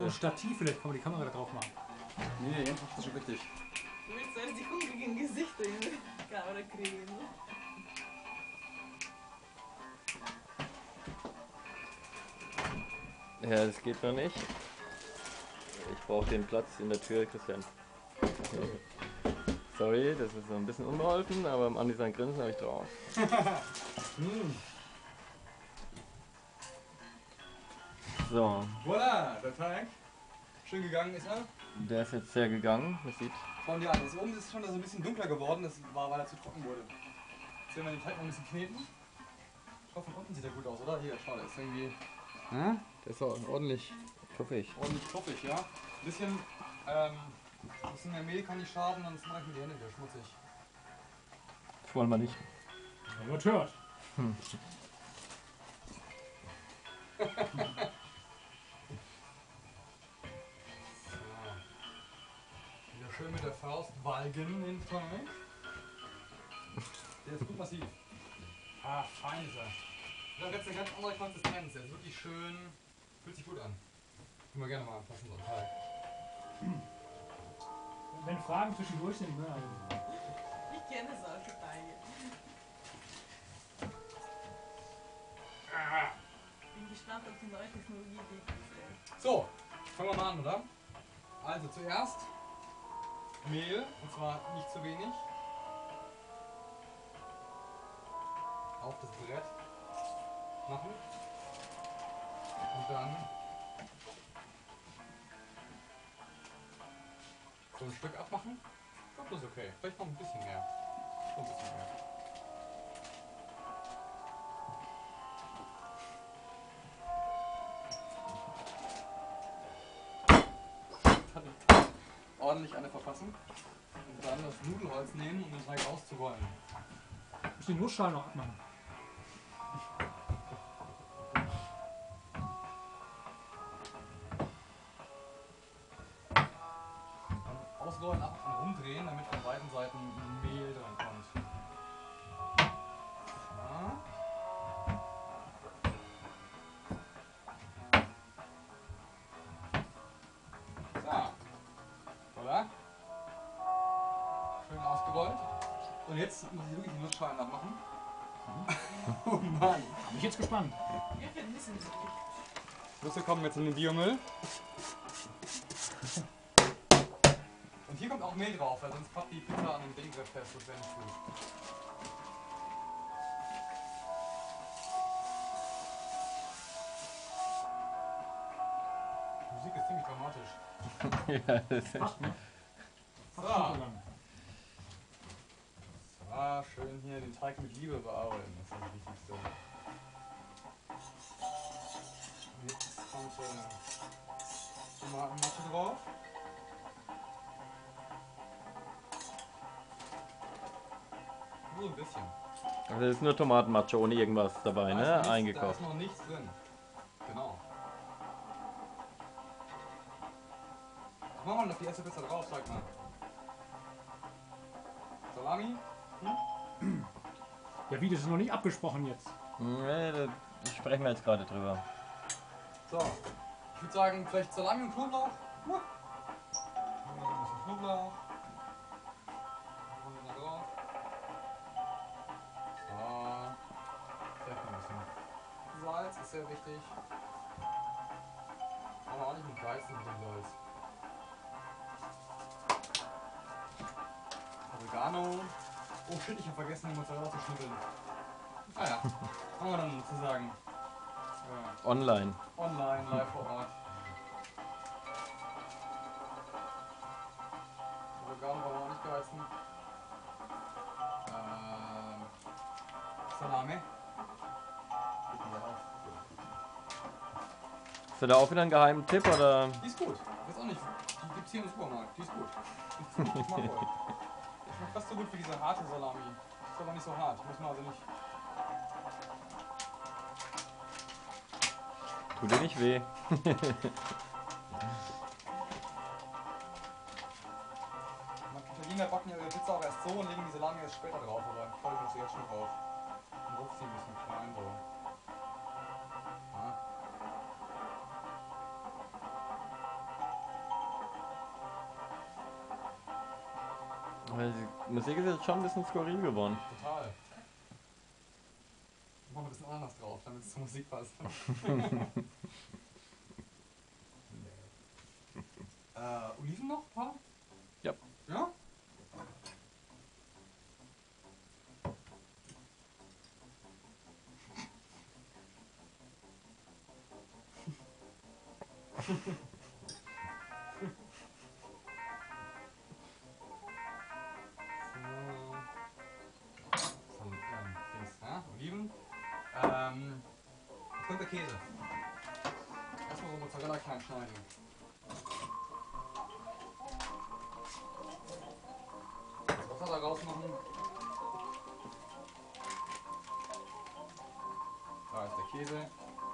Ein Stativ, vielleicht kann man die Kamera da drauf machen. Nee, das ist schon richtig. Du willst halt die hungrigen Gesichter in die Kamera kriegen. Ne? Ja, das geht noch nicht. Ich brauche den Platz in der Tür, Christian. Sorry, das ist so ein bisschen unbeholfen, aber am Andi sein Grinsen habe ich drauf. So. Voilà, der Teig. Schön gegangen ist er. Der ist jetzt sehr gegangen. Das sieht. Schauen wir an. Das oben ist schon so ein bisschen dunkler geworden, das war, weil er zu trocken wurde. Jetzt werden wir den Teig noch ein bisschen kneten. Ich hoffe, von unten sieht er gut aus, oder? Hier, schau, der ist irgendwie. Der ist auch ordentlich Tuffig. fluffig, ja. Ein bisschen mehr Mehl kann nicht schaden, sonst mache ich mir die Hände wieder schmutzig. Das wollen wir nicht. Ja, wird hört. Wieder schön mit der Faust walgen den Teig. Der ist gut massiv. Ah, fein ist er. Da hat jetzt eine ganz andere Konsistenz. Der ist wirklich schön. Fühlt sich gut an. Können wir gerne mal anfassen, so einen Teig. Wenn Fragen zwischendurch sind, ne? Also. Ich kenne solche Teige. Bin gespannt auf die neue Technologie, die ich sehe. So, fangen wir mal an, oder? Also zuerst Mehl, und zwar nicht zu wenig. Auf das Brett machen. Und dann so ein Stück abmachen. Ich glaube, das ist okay. Vielleicht noch ein bisschen mehr. Schon ein bisschen mehr. Ordentlich eine verfassen. Und dann das Nudelholz nehmen, um den Teig auszurollen. Ich muss den Nussschalen noch abmachen. Ausrollen, ab und rumdrehen, damit von beiden Seiten Mehl dran kommt. So. Oder? Schön ausgerollt. Und jetzt muss ich wirklich die Nussschalen abmachen. Oh Mann. Bin ich jetzt gespannt. Wir vermissen sie nicht. Nüsse kommen jetzt in den Biomüll. Und hier kommt auch Mehl drauf, weil sonst pappt die Pizza an dem Dingbrett fest, das wäre nicht gut. Die Musik ist ziemlich dramatisch. Ja, das ist Fast, ne? So. Fast so lang. So, schön hier den Teig mit Liebe bearbeiten, das ist das Wichtigste. Und jetzt kommt Tomatenmatsche drauf. Nur ein bisschen. Also das ist nur Tomatenmatsche ohne irgendwas dabei, Da ne? ist noch nichts- Eingekocht. Da ist noch nichts drin. Genau. Was machen wir denn auf die erste Pizza drauf, sag mal? Salami? Ja, wie, das ist noch nicht abgesprochen jetzt. Nee, da sprechen wir jetzt gerade drüber. So. Ich würde sagen, vielleicht Salami und Knoblauch. Machen wir ein bisschen Knoblauch. Machen wir da drauf. So. Vielleicht noch ein bisschen Salz, ist sehr wichtig. Aber auch nicht mit Weizen mit dem Salz. Oregano. Oh shit, ich habe vergessen, die Mozzarella zu schnibbeln. Ah ja, haben wir dann sozusagen Online. online, live vor Ort. Oregano brauchen wir auch nicht geheißen. Salami. Hast du da auch wieder einen geheimen Tipp oder? Die ist gut. Ich weiß auch nicht. Die gibt's hier im Supermarkt. Die ist gut. Die ist geschmackvoll. Die schmeckt fast so gut wie diese harte Salami. Ist aber nicht so hart. Muss man also nicht. Tut dir nicht weh. Italiener backen ja ihre Pizza auch erst so und legen die Salami erst später drauf, aber ich freue mich jetzt schon drauf. Und rupft sie ein bisschen klein so. Ja. Weil die Musik ist jetzt schon ein bisschen skurril geworden. Total. Machen wir ein bisschen anders drauf, damit es zur Musik passt. Oliven noch, Paul? Ja. Ja? Dings, ja? Oliven. Gekrümmter Käse. Erstmal so Mozzarella klein schneiden. Das Wasser da rausmachen. Da ist der Käse.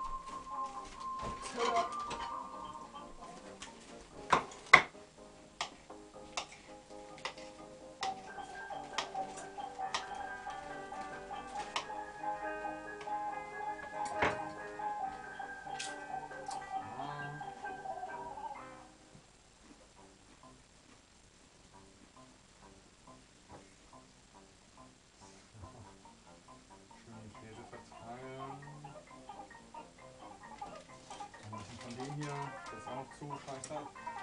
Hier, das ist auch noch zu, scheiße.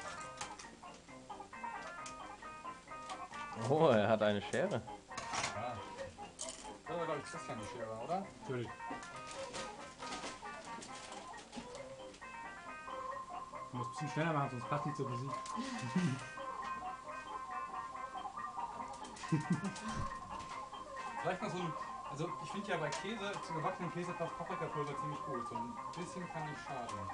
Oh, er hat eine Schere. Ja. Das war, glaube ich, Christian die Schere, oder? Natürlich. Du musst ein bisschen schneller machen, sonst passt nicht zur Musik. Vielleicht noch so ein. Also, ich finde ja bei Käse, zu gebackenen Käse passt Paprikapulver ziemlich gut. So ein bisschen kann nicht schaden.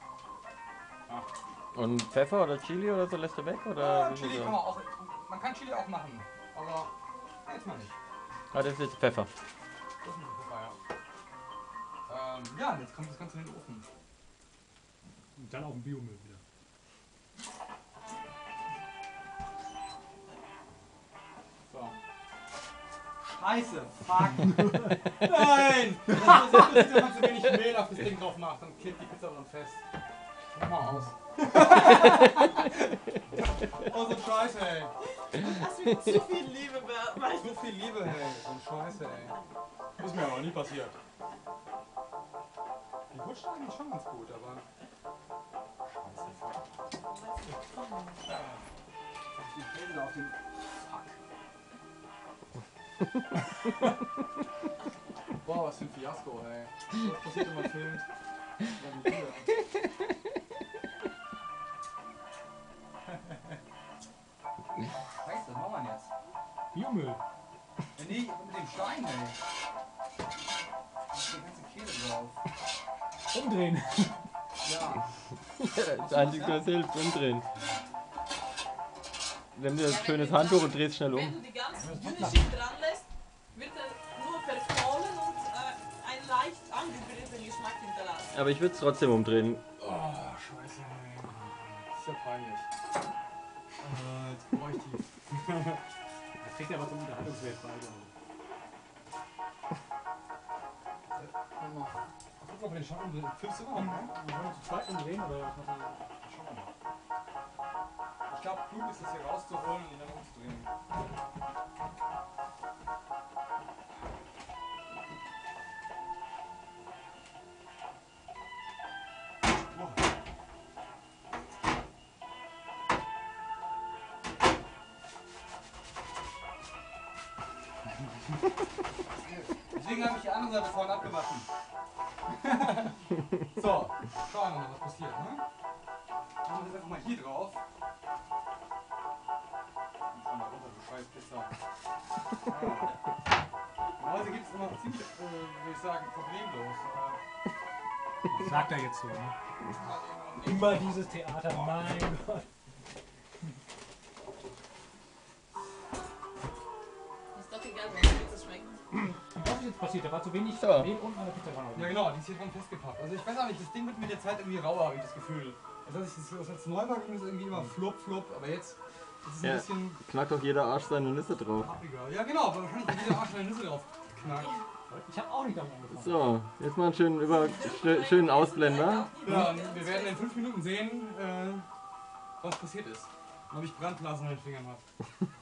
Und Pfeffer oder Chili oder so lässt du weg? Oder wie Chili so? kann man auch. Man kann Chili auch machen, aber jetzt mal nicht. Ah, das ist jetzt Pfeffer. Das ist ein Pfeffer, ja. Ja, jetzt kommt das Ganze in den Ofen. Und dann auf den Biomüll wieder. So. Scheiße, fuck. Nein! Das ist so, wenn man zu wenig Mehl auf das Ding drauf macht, dann klebt die Pizza dran fest. Mach mal aus. Oh, so Scheiße, ey. Das ist mit zu viel Liebe bei. So viel Liebe, ey. So ein Scheiße, ey. Ist mir aber nie passiert. Die rutscht eigentlich schon ganz gut, aber. Scheiße, fuck. Ich Käse da auf den. Fuck. Boah, was für ein Fiasko, ey. Was passiert, wenn man filmt? Scheiße, was machen wir jetzt? Biomüll. Ja, nee, mit dem Stein, ey. Da ist der ganze Käse drauf. Umdrehen. Ja. Das Einzige, was hilft, umdrehen. Nimm dir ein schönes Handtuch und drehst schnell Wenn um. du die ganz dünne Schicht dran lässt, wird er nur verkohlen und einen leicht angegrillten Geschmack hinterlassen. Aber ich würde es trotzdem umdrehen. Oh, scheiße, ey. Das ist ja peinlich. Jetzt bräuchte ich die. Das kriegt ja was zum Unterhaltungswert bei. Guck mal, bei den Schatten, 5 sind wir noch, ne? Wir wollen zu zweit umdrehen oder was machen wir? Schauen wir mal. Ich glaube, klug ist das hier rauszuholen und ihn dann umzudrehen. Deswegen habe ich die andere Seite vorhin abgewaschen. So, schauen wir mal, was passiert, ne? Machen wir das einfach mal hier drauf. Und schon mal runter, du scheiß Pizza. Ja. Heute gibt es immer ziemlich, würde ich sagen, problemlos. Das sagt er jetzt so, ne? Immer dieses Theater, mein Gott. Ist doch egal, wenn die Pizza schmeckt. Was ist jetzt passiert? Da war zu wenig So. Mehl unten an der Pizza dran. Ja genau, die ist hier dran festgepappt. Also ich weiß auch nicht, das Ding wird mit der Zeit irgendwie rauer, habe ich das Gefühl. Also als ich das jetzt neu war, ging das irgendwie immer flupp, flupp, aber jetzt ist es ein Ja. bisschen Knackt doch jeder Arsch seine Nüsse drauf. pappiger. Ja genau, aber wahrscheinlich hat jeder Arsch eine Nüsse drauf knackt. Ich habe auch nicht damit angefangen. So, jetzt mal einen schönen Ausblender. Ja, und wir werden in 5 Minuten sehen, was passiert ist. Und ob ich Brandblasen in den Fingern habe.